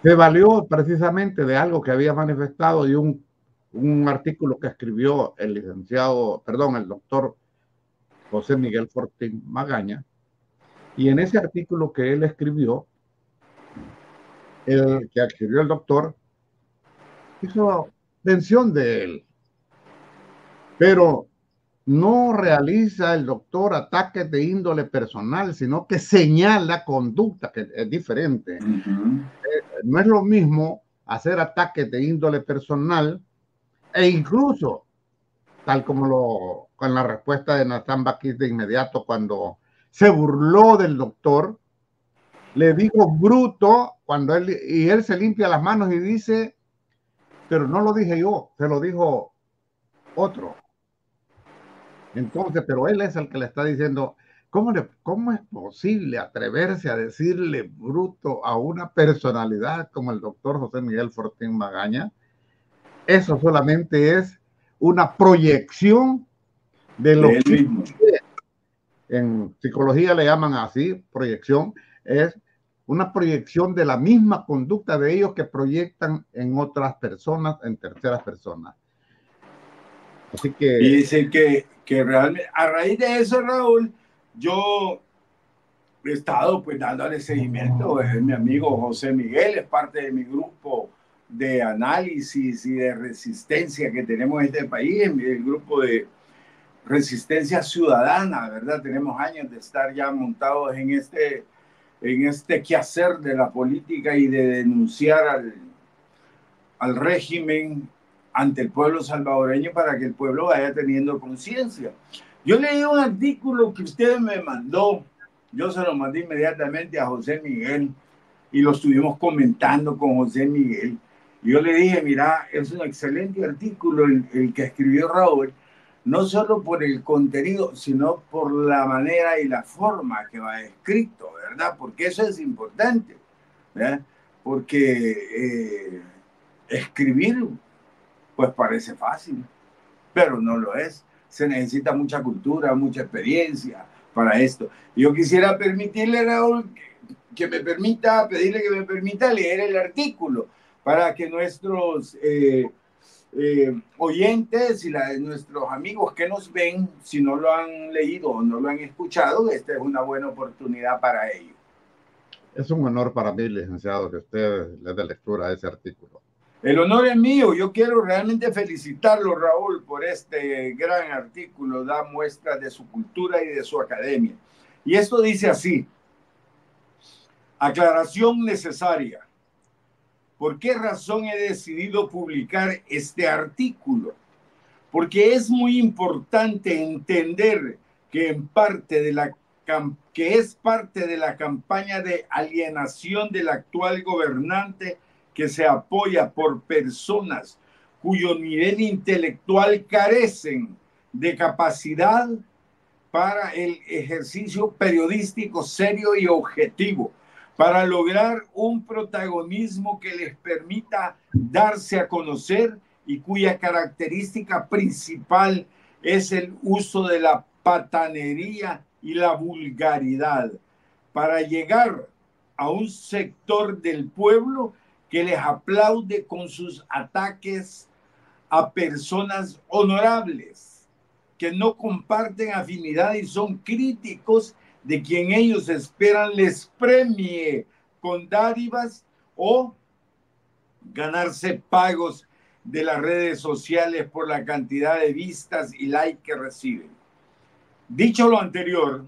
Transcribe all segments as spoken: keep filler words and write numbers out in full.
se valió precisamente de algo que había manifestado y un, un artículo que escribió el licenciado, perdón, el doctor José Miguel Fortín Magaña, y en ese artículo que él escribió, el que escribió el doctor, hizo mención de él, pero no realiza el doctor ataques de índole personal, sino que señala conducta, que es diferente. Uh-huh. No es lo mismo hacer ataques de índole personal e incluso, tal como lo con la respuesta de Nathan Bakis de inmediato cuando se burló del doctor, le dijo bruto cuando él, y él se limpia las manos y dice, pero no lo dije yo, se lo dijo otro. Entonces, pero él es el que le está diciendo, ¿cómo, le, ¿cómo es posible atreverse a decirle bruto a una personalidad como el doctor José Miguel Fortín Magaña? Eso solamente es una proyección de De los él mismo. en psicología le llaman así, proyección, es una proyección de la misma conducta de ellos que proyectan en otras personas, en terceras personas. Así que... Y dice que, que realmente, a raíz de eso, Raúl, yo he estado pues dándole seguimiento. Es mi amigo José Miguel, es parte de mi grupo de análisis y de resistencia que tenemos en este país, el grupo de resistencia ciudadana, ¿verdad? Tenemos años de estar ya montados en este, en este quehacer de la política y de denunciar al, al régimen ante el pueblo salvadoreño para que el pueblo vaya teniendo conciencia. Yo leí un artículo que usted me mandó, yo se lo mandé inmediatamente a José Miguel y lo estuvimos comentando con José Miguel. Yo le dije, mira, es un excelente artículo el, el que escribió Raúl, no solo por el contenido, sino por la manera y la forma que va escrito, ¿verdad? Porque eso es importante, ¿verdad? Porque eh, escribir, pues parece fácil, pero no lo es. Se necesita mucha cultura, mucha experiencia para esto. Yo quisiera permitirle, Raúl, que, que me permita, pedirle que me permita leer el artículo para que nuestros eh, eh, oyentes y la, nuestros amigos que nos ven, si no lo han leído o no lo han escuchado, esta es una buena oportunidad para ellos. Es un honor para mí, licenciado, que usted le dé lectura a ese artículo. El honor es mío. Yo quiero realmente felicitarlo, Raúl, por este gran artículo. Da muestras de su cultura y de su academia. Y esto dice así: aclaración necesaria. ¿Por qué razón he decidido publicar este artículo? Porque es muy importante entender que en parte de la que es parte de la campaña de alienación del actual gobernante que se apoya por personas cuyo nivel intelectual carecen de capacidad para el ejercicio periodístico serio y objetivo, para lograr un protagonismo que les permita darse a conocer y cuya característica principal es el uso de la patanería y la vulgaridad, para llegar a un sector del pueblo que les aplaude con sus ataques a personas honorables, que no comparten afinidad y son críticos de quien ellos esperan les premie con dádivas o ganarse pagos de las redes sociales por la cantidad de vistas y likes que reciben. Dicho lo anterior,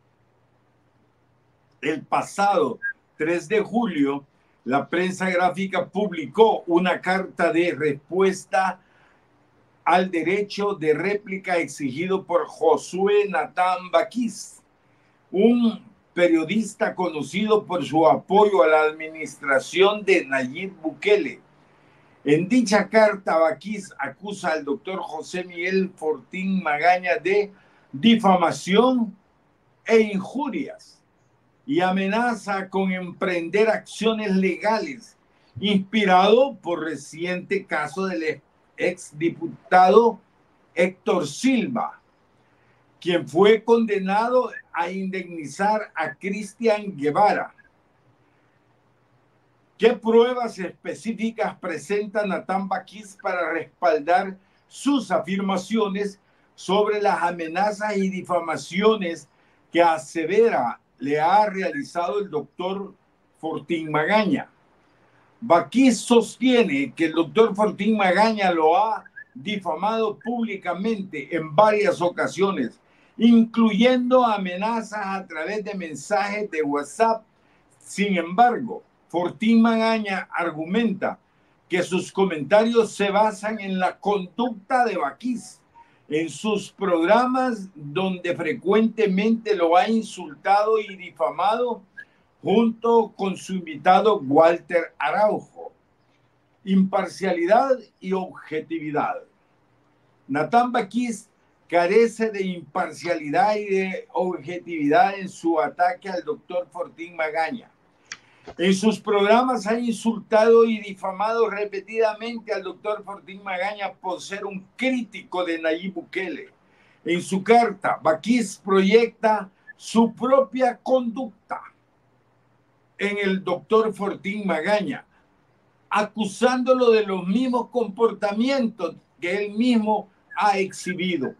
el pasado tres de julio, la prensa gráfica publicó una carta de respuesta al derecho de réplica exigido por Josué Natán Bakis, un periodista conocido por su apoyo a la administración de Nayib Bukele. En dicha carta, Bakis acusa al doctor José Miguel Fortín Magaña de difamación e injurias y amenaza con emprender acciones legales, inspirado por reciente caso del exdiputado Héctor Silva, quien fue condenado a indemnizar a Cristian Guevara. ¿Qué pruebas específicas presenta Natán Baquiz para respaldar sus afirmaciones sobre las amenazas y difamaciones que asevera le ha realizado el doctor Fortín Magaña? Baquiz sostiene que el doctor Fortín Magaña lo ha difamado públicamente en varias ocasiones, incluyendo amenazas a través de mensajes de WhatsApp. Sin embargo, Fortín Magaña argumenta que sus comentarios se basan en la conducta de Baquiz en sus programas, donde frecuentemente lo ha insultado y difamado junto con su invitado Walter Araujo. Imparcialidad y objetividad. Natán Baquiz carece de imparcialidad y de objetividad en su ataque al doctor Fortín Magaña. En sus programas ha insultado y difamado repetidamente al doctor Fortín Magaña por ser un crítico de Nayib Bukele. En su carta, Baquiz proyecta su propia conducta en el doctor Fortín Magaña, acusándolo de los mismos comportamientos que él mismo ha exhibido.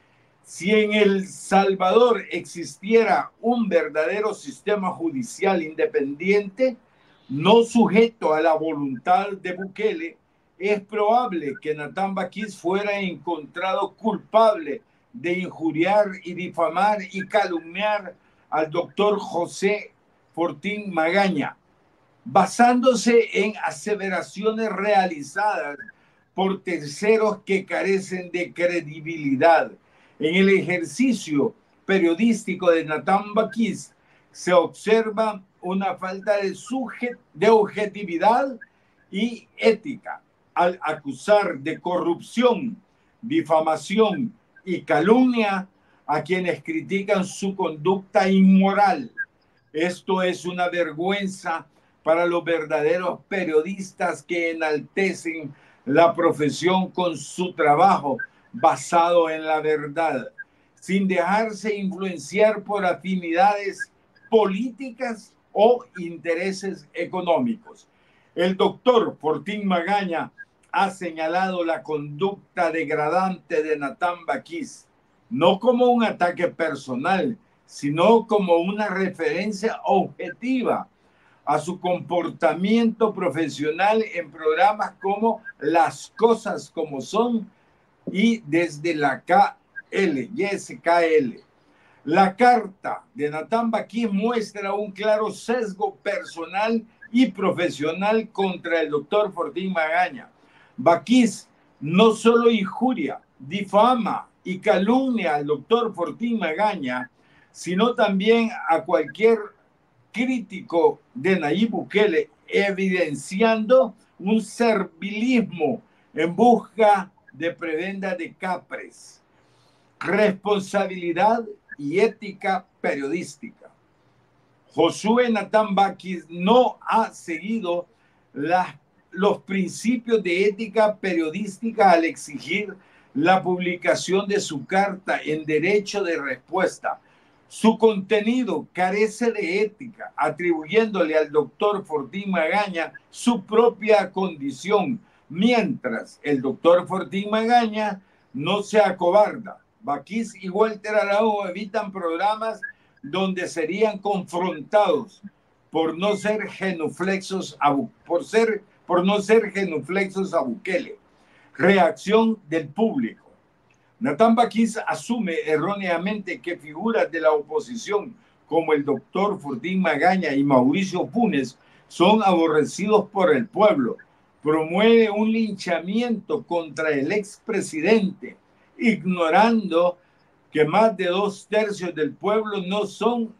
Si en El Salvador existiera un verdadero sistema judicial independiente, no sujeto a la voluntad de Bukele, es probable que Natán Baquiz fuera encontrado culpable de injuriar y difamar y calumniar al doctor José Fortín Magaña, basándose en aseveraciones realizadas por terceros que carecen de credibilidad. En el ejercicio periodístico de Natán Baquiz se observa una falta de, sujet de objetividad y ética al acusar de corrupción, difamación y calumnia a quienes critican su conducta inmoral. Esto es una vergüenza para los verdaderos periodistas que enaltecen la profesión con su trabajo basado en la verdad, sin dejarse influenciar por afinidades políticas o intereses económicos. El doctor Fortín Magaña ha señalado la conducta degradante de Natán Baquiz, no como un ataque personal, sino como una referencia objetiva a su comportamiento profesional en programas como Las Cosas Como Son y Desde la K L, Y S K L. La carta de Natán Baquiz muestra un claro sesgo personal y profesional contra el doctor Fortín Magaña. Baquiz no solo injuria, difama y calumnia al doctor Fortín Magaña, sino también a cualquier crítico de Nayib Bukele, evidenciando un servilismo en busca de prebenda de capres, responsabilidad y ética periodística. Josué Natán Baquiz no ha seguido las, los principios de ética periodística al exigir la publicación de su carta en derecho de respuesta. Su contenido carece de ética, atribuyéndole al doctor Fortín Magaña su propia condición, mientras el doctor Fortín Magaña no se acobarda. Baquiz y Walter Araujo evitan programas donde serían confrontados por no ser genuflexos a, por ser, por no ser genuflexos a Bukele. Reacción del público. Natán Baquiz asume erróneamente que figuras de la oposición como el doctor Fortín Magaña y Mauricio Funes son aborrecidos por el pueblo. Promueve un linchamiento contra el expresidente, ignorando que más de dos tercios del pueblo no son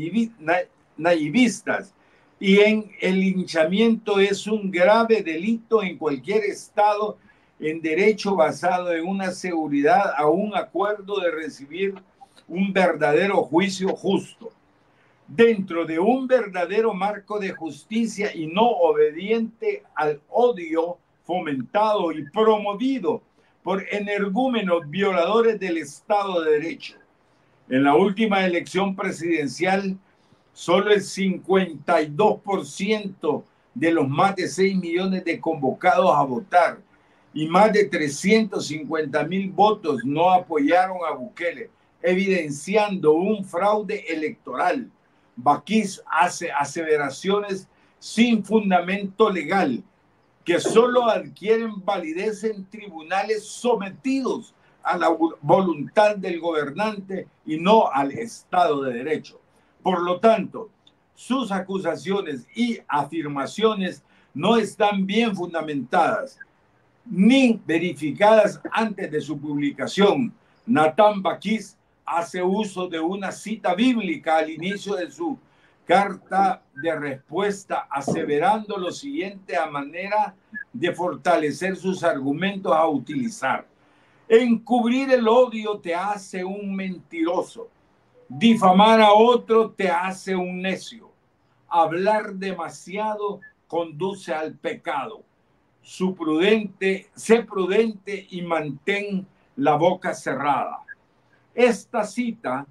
nayibistas, y en el linchamiento es un grave delito en cualquier estado en derecho basado en una seguridad a un acuerdo de recibir un verdadero juicio justo. Dentro de un verdadero marco de justicia y no obediente al odio fomentado y promovido por energúmenos violadores del Estado de Derecho. En la última elección presidencial, solo el cincuenta y dos por ciento de los más de seis millones de convocados a votar y más de trescientos cincuenta mil votos no apoyaron a Bukele, evidenciando un fraude electoral. Baquis hace aseveraciones sin fundamento legal que solo adquieren validez en tribunales sometidos a la voluntad del gobernante y no al Estado de Derecho. Por lo tanto, sus acusaciones y afirmaciones no están bien fundamentadas ni verificadas antes de su publicación. Nathan Baquis hace uso de una cita bíblica al inicio de su carta de respuesta, aseverando lo siguiente a manera de fortalecer sus argumentos a utilizar. Encubrir el odio te hace un mentiroso. Difamar a otro te hace un necio. Hablar demasiado conduce al pecado. Su prudente, sé prudente y mantén la boca cerrada. Esta cita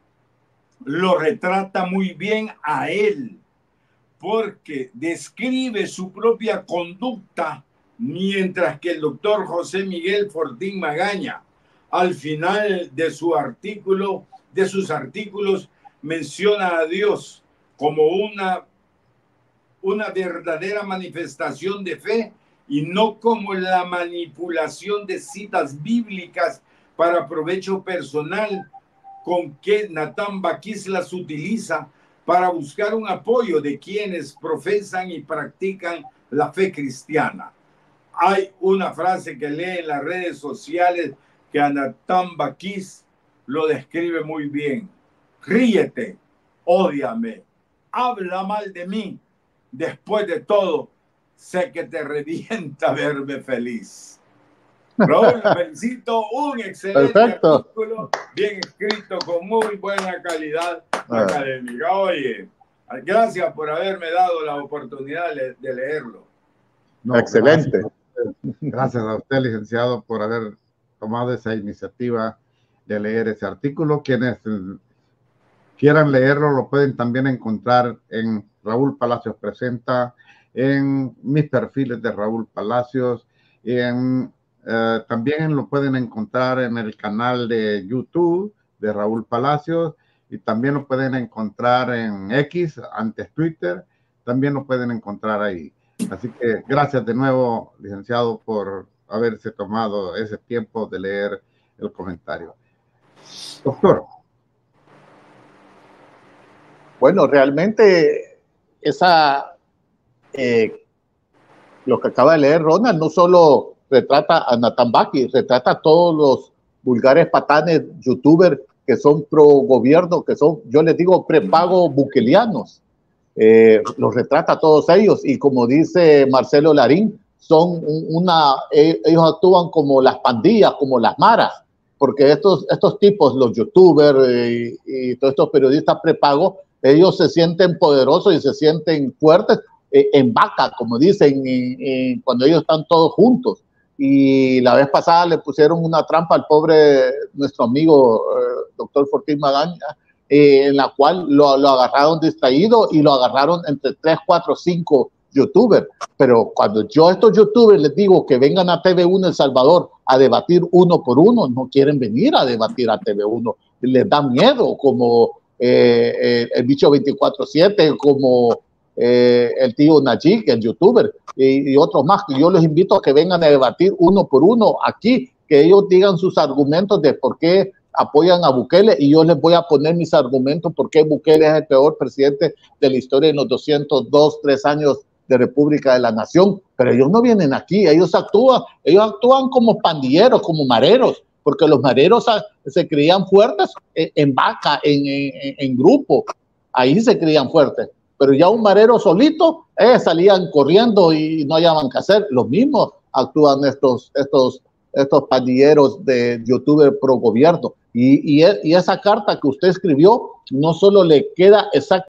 lo retrata muy bien a él, porque describe su propia conducta, mientras que el doctor José Miguel Fortín Magaña, al final de su artículo, de sus artículos, menciona a Dios como una, una verdadera manifestación de fe y no como la manipulación de citas bíblicas para provecho personal, con que Nathan Baquis las utiliza para buscar un apoyo de quienes profesan y practican la fe cristiana. Hay una frase que lee en las redes sociales que a Nathan Baquis lo describe muy bien. Ríete, ódiame, habla mal de mí. Después de todo, sé que te revienta verme feliz. Raúl, felicito, un excelente Perfecto. artículo, bien escrito, con muy buena calidad ah. académica. Oye, gracias por haberme dado la oportunidad de, de leerlo. No, excelente. Gracias, gracias a usted, licenciado, por haber tomado esa iniciativa de leer ese artículo. Quienes quieran leerlo lo pueden también encontrar en Raúl Palacios Presenta, en mis perfiles de Raúl Palacios, en Uh, también lo pueden encontrar en el canal de YouTube de Raúl Palacios y también lo pueden encontrar en X, antes Twitter, también lo pueden encontrar ahí. Así que gracias de nuevo, licenciado, por haberse tomado ese tiempo de leer el comentario. Doctor. Bueno, realmente esa, eh, lo que acaba de leer Ronald, no solo retrata a Nathan Baquis, retrata a todos los vulgares patanes youtubers que son pro gobierno, que son, yo les digo, prepago bukelianos. Eh, los retrata a todos ellos y como dice Marcelo Larín, son una, ellos actúan como las pandillas, como las maras, porque estos, estos tipos, los youtubers y, y todos estos periodistas prepagos, ellos se sienten poderosos y se sienten fuertes eh, en vaca, como dicen, y, y cuando ellos están todos juntos. Y la vez pasada le pusieron una trampa al pobre, nuestro amigo eh, doctor Fortín Magaña, eh, en la cual lo, lo agarraron distraído y lo agarraron entre tres, cuatro, cinco youtubers. Pero cuando yo a estos youtubers les digo que vengan a T V uno El Salvador a debatir uno por uno, no quieren venir a debatir a T V uno. Les da miedo, como eh, eh, el bicho veinticuatro siete, como eh, el tío Najik, el youtuber, y, y otros más, que yo les invito a que vengan a debatir uno por uno aquí, que ellos digan sus argumentos de por qué apoyan a Bukele, y yo les voy a poner mis argumentos por qué Bukele es el peor presidente de la historia en los doscientos dos, tres años de República de la Nación. Pero ellos no vienen aquí, ellos actúan, ellos actúan como pandilleros, como mareros, porque los mareros se creían fuertes en vaca, en, en, en grupo, ahí se creían fuertes. Pero ya un marero solito, eh, salían corriendo y no hallaban qué hacer. Los mismos actúan estos, estos, estos pandilleros de youtuber pro gobierno. Y, y, y esa carta que usted escribió no solo le queda exactamente